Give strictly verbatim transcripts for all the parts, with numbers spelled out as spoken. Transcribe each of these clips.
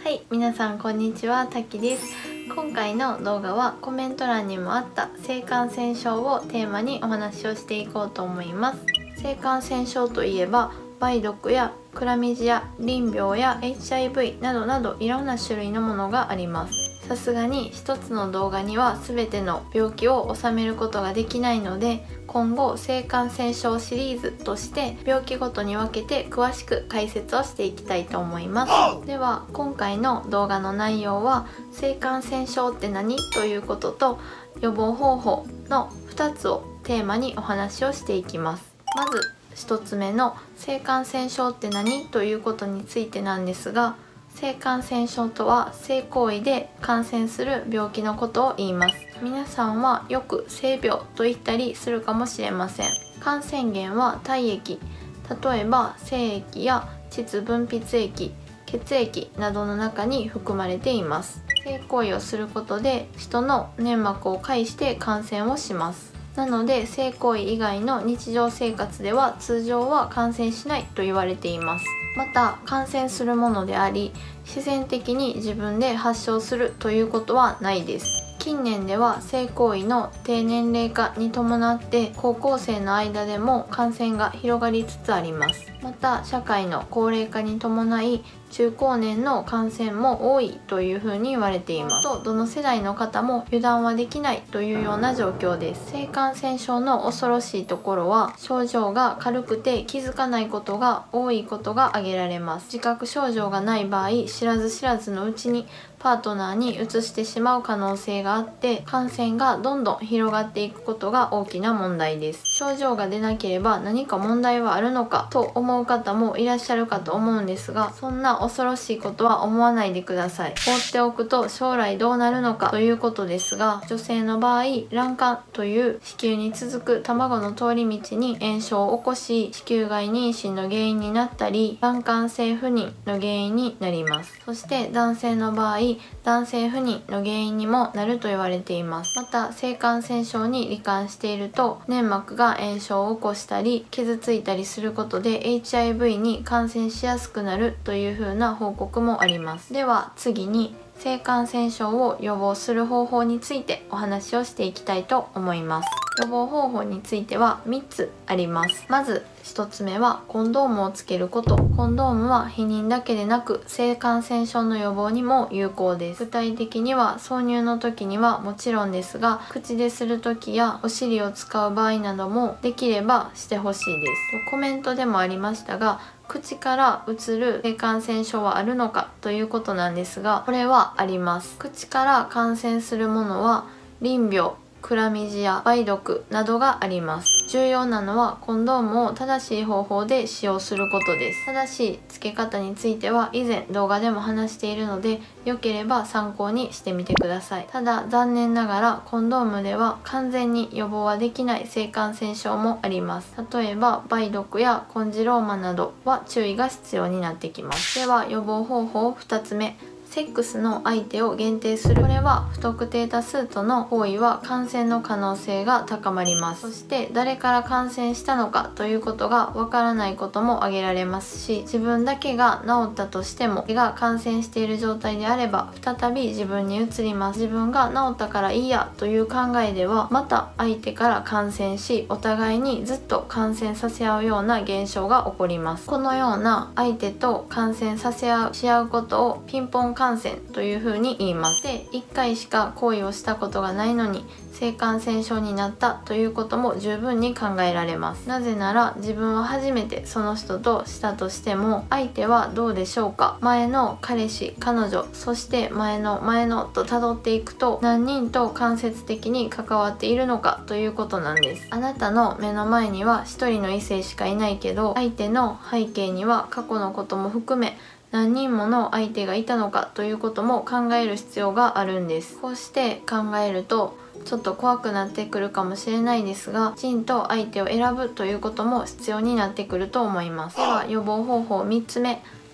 はい、皆さんこんにちは、たきです。今回の動画はコメント欄にもあった性感染症をテーマにお話をしていこうと思います。性感染症といえば梅毒やクラミジア、淋病や エイチアイブイ などなどいろんな種類のものがあります。さすがに一つの動画には全ての病気を収めることができないので、今後性感染症シリーズとして病気ごとに分けて詳しく解説をしていきたいと思います。では今回の動画の内容は性感染症って何ということと予防方法のふたつをテーマにお話をしていきます。まずひとつめの性感染症って何ということについてなんですが、性感染症とは性行為で感染する病気のことを言います。皆さんはよく性病と言ったりするかもしれません。感染源は体液、例えば精液や膣分泌液、血液などの中に含まれています。性行為をすることで人の粘膜を介して感染をします。なので性行為以外の日常生活では通常は感染しないと言われています。また感染するものであり、自然的に自分で発症するということはないです。近年では性行為の低年齢化に伴って高校生の間でも感染が広がりつつあります。また社会の高齢化に伴い中高年の感染も多いというふうに言われています。とどの世代の方も油断はできないというような状況です。性感染症の恐ろしいところは症状が軽くて気づかないことが多いことが挙げられます。自覚症状がない場合、知らず知らずのうちにパートナーにうつしてしまう可能性があって感染がどんどん広がっていくことが大きな問題です。症状が出なければ何か問題はあるのかと思う方もいらっしゃるかと思うんですが、そんな恐ろしいことは思わないでください。放っておくと将来どうなるのかということですが、女性の場合卵管という子宮に続く卵の通り道に炎症を起こし子宮外妊娠の原因になったり卵管性不妊の原因になります。そして男性の場合男性不妊の原因にもなると言われています。また性感染症に罹患していると粘膜が炎症を起こしたり傷ついたりすることで エイチアイブイ に感染しやすくなるという風な報告もあります。では次に性感染症を予防する方法についてお話をしていきたいと思います。予防方法についてはみっつあります。まずひとつめはコンドームをつけること。コンドームは避妊だけでなく性感染症の予防にも有効です。具体的には挿入の時にはもちろんですが、口でする時やお尻を使う場合などもできればしてほしいです。コメントでもありましたが、口からうつる性感染症はあるのかということなんですが、これはあります。口から感染するものは淋病、クラミジア、梅毒などがあります。重要なのはコンドームを正しい方法で使用することです。正しい付け方については以前動画でも話しているので、良ければ参考にしてみてください。ただ残念ながらコンドームでは完全に予防はできない性感染症もあります。例えば梅毒やコンジローマなどは注意が必要になってきます。では予防方法ふたつめ、セックスの相手を限定する。これは不特定多数との行為は感染の可能性が高まります。そして誰から感染したのかということがわからないことも挙げられますし、自分だけが治ったとしてもが感染している状態であれば再び自分に移ります。自分が治ったからいいやという考えではまた相手から感染し、お互いにずっと感染させ合うような現象が起こります。このような相手と感染させ合うし合うことをピンポン感染というふうに言います。で、いっかいしか行為をしたことがないのに性感染症になったということも十分に考えられます。なぜなら自分は初めてその人としたとしても相手はどうでしょうか。前の彼氏、彼女、そして前の前のと辿っていくと何人と間接的に関わっているのかということなんです。あなたの目の前には一人の異性しかいないけど、相手の背景には過去のことも含め何人もの相手がいたのかということも考える必要があるんです。こうして考えるとちょっと怖くなってくるかもしれないですが、きちんと相手を選ぶということも必要になってくると思います。では予防方法みっつめ、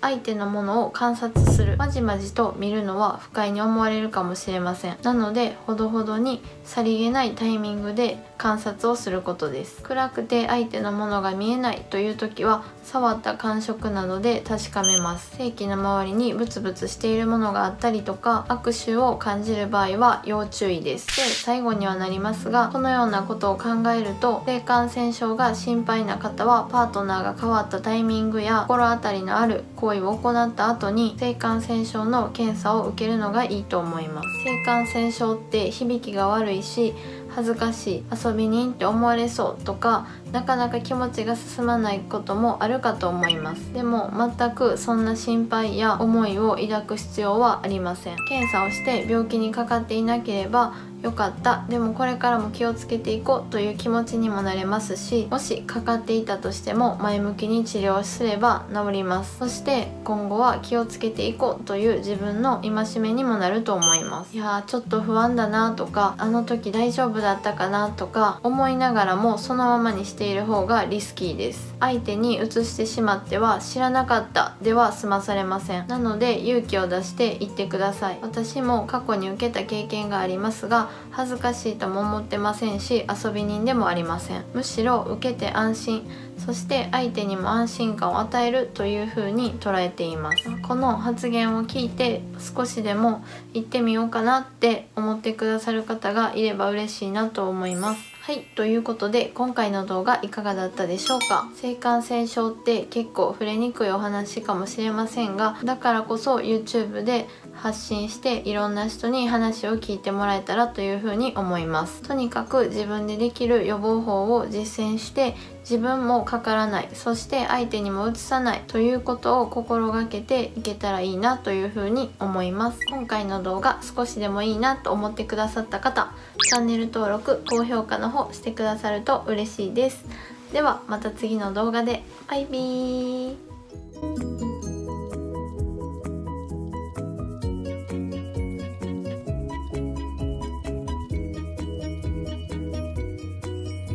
相手のものを観察する、まじまじと見るのは不快に思われるかもしれません。なのでほどほどにさりげないタイミングで観察をすることです。暗くて相手のものが見えないという時は触った感触などで確かめます。性器の周りにブツブツしているものがあったりとか握手を感じる場合は要注意です。で、最後にはなりますが、このようなことを考えると性感染症が心配な方はパートナーが変わったタイミングや心当たりのある行為を行った後に性感染症の検査を受けるのがいいと思います。性感染症って響きが悪いし恥ずかしい、遊び人って思われそうとか、なかなか気持ちが進まないこともあるかと思います。でも全くそんな心配や思いを抱く必要はありません。検査をして病気にかかっていなければよかった、でもこれからも気をつけていこうという気持ちにもなれますし、もしかかっていたとしても前向きに治療すれば治ります。そして今後は気をつけていこうという自分の戒めにもなると思います。いやーちょっと不安だなとか、あの時大丈夫だったかなとか思いながらもそのままにしている方がリスキーです。相手に移してしまっては知らなかったでは済まされません。なので勇気を出して言ってください。私も過去に受けた経験がありますが、恥ずかしいとも思ってませんし遊び人でもありません。むしろ受けて安心、そして相手にも安心感を与えるという風に捉えています。この発言を聞いて少しでも行ってみようかなって思ってくださる方がいれば嬉しいなと思います。はい、ということで今回の動画いかがだったでしょうか。性感染症って結構触れにくいお話かもしれませんが、だからこそ YouTube で発信していろんな人に話を聞いてもらえたらというふうに思います。とにかく自分でできる予防法を実践して自分もかからない、そして相手にもうつさないということを心がけていけたらいいなというふうに思います。今回の動画少しでもいいなと思ってくださった方、チャンネル登録高評価の方してくださると嬉しいです。ではまた次の動画で。バイビー。